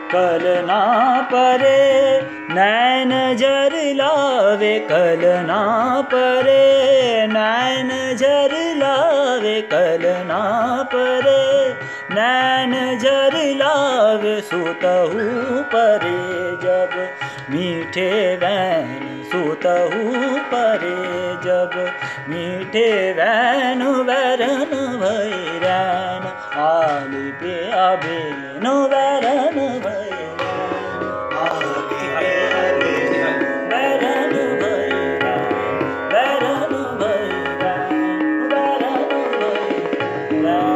कलना परे नैन जर लावे, कलना परे नैन जर लावे, कलना परे नैन जर लावे। सुतहु परे जब मीठे वैन, सुतहु परे जब मीठे वैन, वैरन भैरन आली पे आबेन, वैरन भैरन आली पे आबेन, वैरन भैरन, वैरन भैरन, वैरन भैरन।